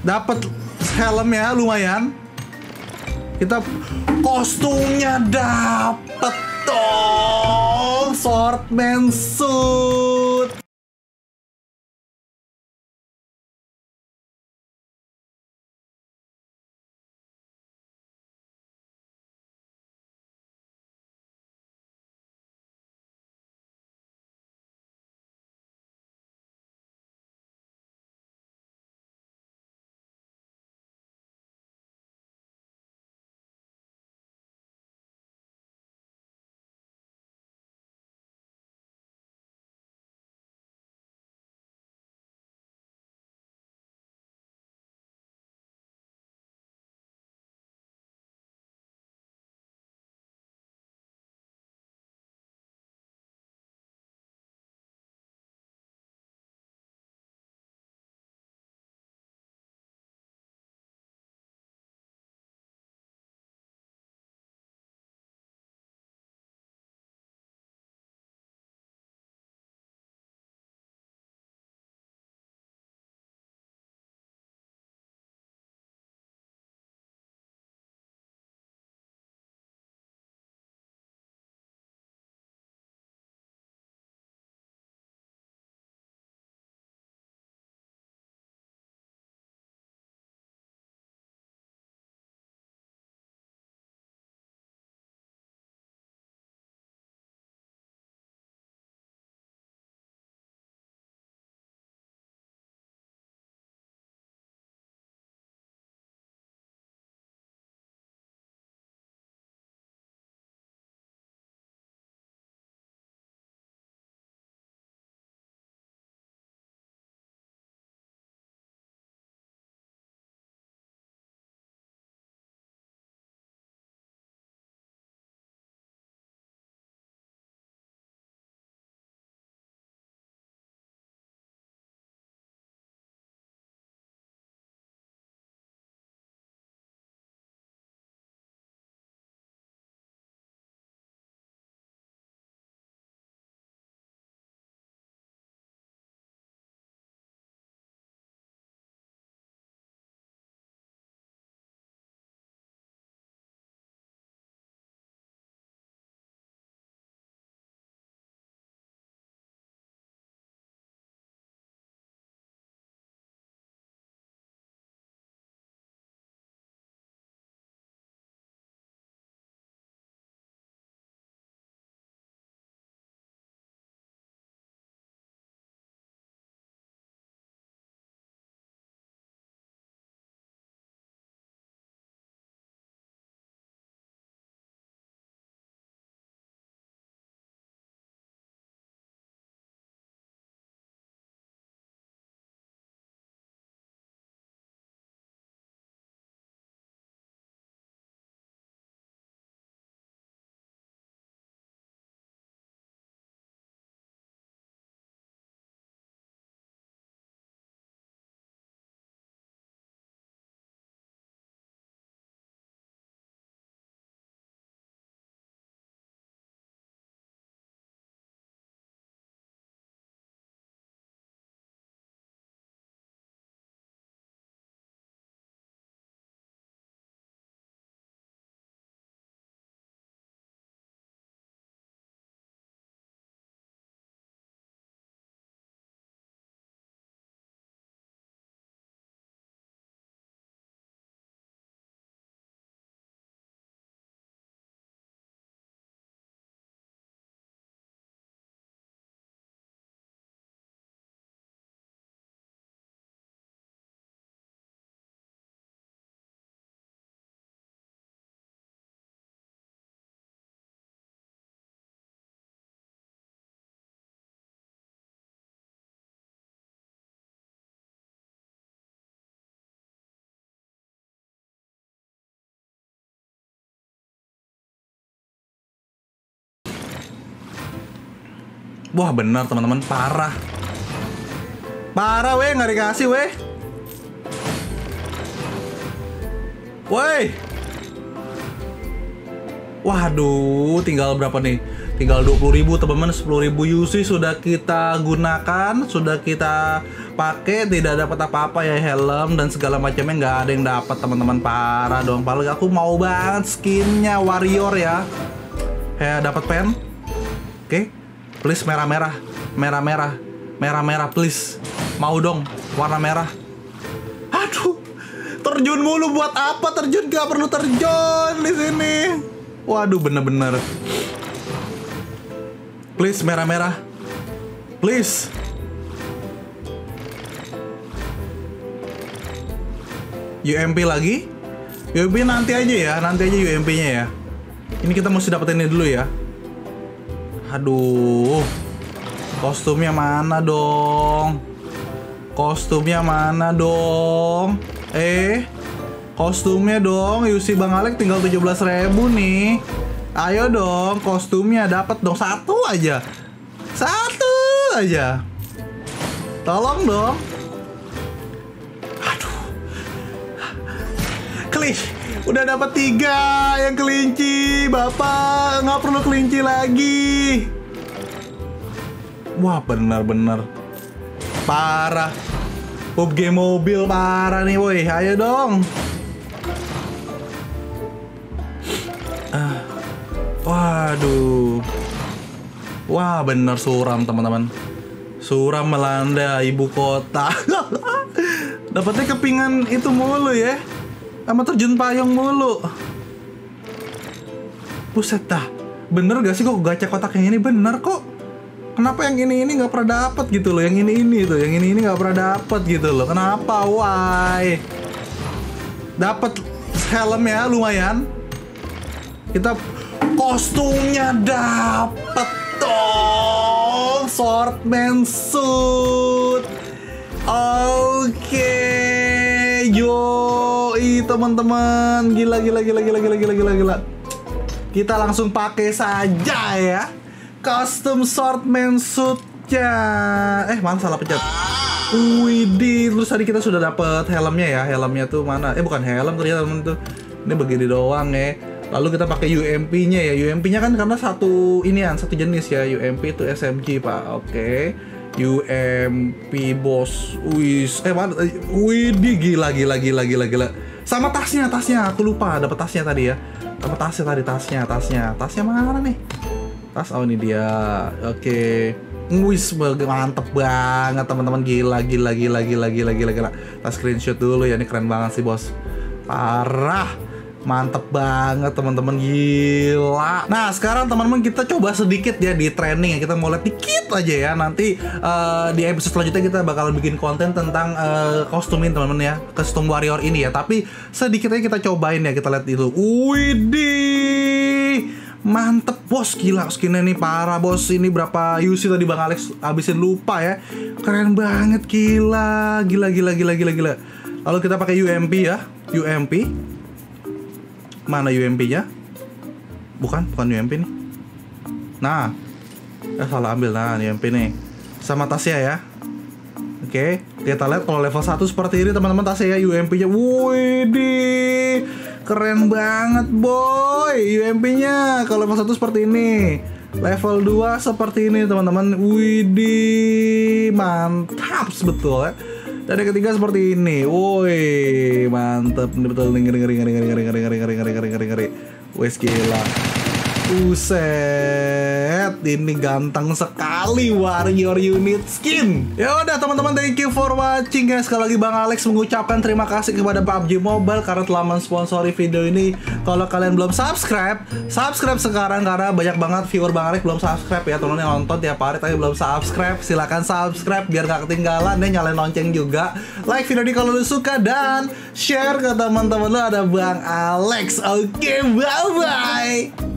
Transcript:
Dapat helm ya, lumayan. Kita kostumnya dapet dong, Swordman suit. Wah benar teman-teman, parah. Parah weh, nggak dikasih weh. Woi. Waduh, tinggal berapa nih? Tinggal 20.000 teman-teman, 10.000 UC sudah kita gunakan, sudah kita pakai tidak dapat apa-apa ya, helm dan segala macamnya nggak ada yang dapat teman-teman, parah dong. Padahal aku mau banget skinnya warrior ya. Dapat pen. Oke. Please merah-merah, merah-merah, merah-merah please. Mau dong warna merah. Aduh, terjun mulu buat apa? Terjun gak perlu terjun di sini. Waduh, bener-bener. Please merah-merah, please. UMP lagi? UMP nanti aja ya, nanti aja UMP-nya ya. Ini kita mesti dapetin ini dulu ya. Aduh, kostumnya mana dong? Kostumnya mana dong? Kostumnya dong. UC Bang Alex tinggal 17.000 nih. Ayo dong, kostumnya dapat dong, satu aja. Satu aja. Tolong dong. Aduh. Klik. Udah dapat 3 yang kelinci, Bapak. Nggak perlu kelinci lagi. Wah, benar-benar parah. PUBG mobil parah nih, woi. Ayo dong. Waduh. Wah, bener suram, teman-teman. Suram melanda ibu kota. Dapatnya kepingan itu mulu ya. Sama terjun payung mulu. Buset dah. Bener gak sih kok gacha kotak yang ini? Bener kok. Kenapa yang ini nggak pernah dapet gitu loh? Yang ini tuh, yang ini nggak pernah dapet gitu loh. Kenapa? Why? Dapet helm ya, lumayan. Kita kostumnya dapet dong. Swordman suit. Oke. Yoi teman-teman, gila. Kita langsung pakai saja ya custom swordman suitnya. Mana salah pencet. Widih, terus tadi kita sudah dapat helmnya ya. Helmnya tuh mana? Bukan helm ternyata teman tuh. Ini begini doang ya. Lalu kita pakai UMP-nya ya. UMP-nya kan karena satu jenis ya. UMP itu SMG, Pak. Oke. UMP bos. Mana? Widih, gila. Sama tasnya. Aku lupa dapat tasnya tadi ya. Dapat tasnya. Tasnya mana nih? Tas, oh ini dia. Oke. Mantep banget teman-teman. Gila. Kita screenshot dulu ya. Ini keren banget sih, bos. Parah. Mantep banget teman-teman, gila. Nah sekarang teman-teman kita coba sedikit ya di training ya. Kita mau lihat dikit aja ya. Nanti di episode selanjutnya kita bakalan bikin konten tentang kostum ini teman-teman ya. Kostum warrior ini ya. Tapi sedikit aja kita cobain ya. Kita lihat itu. Widih, mantep bos, gila. Skinnya nih parah bos. Ini berapa UC tadi Bang Alex habisin lupa ya. Keren banget, gila. Lalu kita pakai UMP ya. UMP. Mana UMP-nya? Bukan UMP nih. Nah, salah ambil. Nah, UMP nih. Sama tasnya ya. Oke, kita lihat kalau level 1 seperti ini teman-teman tasnya ya. UMP-nya. Widih, keren banget boy. UMP-nya kalau level 1 seperti ini. Level 2 seperti ini teman-teman. Widih, mantap betul ya. Dan yang ketiga seperti ini. Woi, mantep. Ini betul, ngeri. Wes gila. Buset, ini ganteng sekali warrior unit skin. Ya udah teman-teman, thank you for watching ya. Sekali lagi Bang Alex mengucapkan terima kasih kepada PUBG Mobile karena telah mensponsori video ini. Kalau kalian belum subscribe sekarang karena banyak banget viewer Bang Alex belum subscribe ya. Teman-teman yang nonton tiap hari tapi belum subscribe, silahkan subscribe biar gak ketinggalan deh, nyalain lonceng juga. Like video ini kalau lu suka dan share ke teman-teman lu. Ada Bang Alex. Oke, bye-bye.